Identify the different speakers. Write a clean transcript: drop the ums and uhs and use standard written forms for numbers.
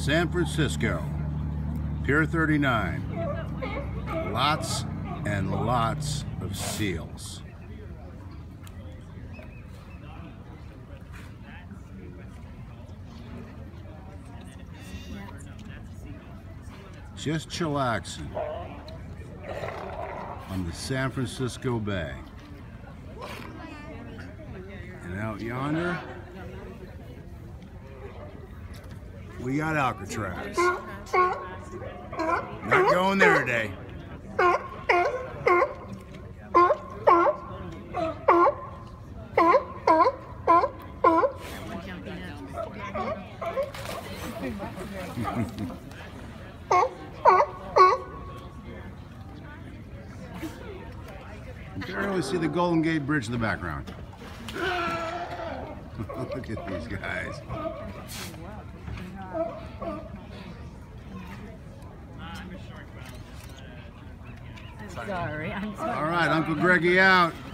Speaker 1: San Francisco, Pier 39. Lots and lots of seals. Just chillaxing on the San Francisco Bay. And out yonder, we got Alcatraz. Not going there today. You can really see the Golden Gate Bridge in the background. Look at these guys.
Speaker 2: I'm sorry.
Speaker 1: All right, Uncle Greggy out.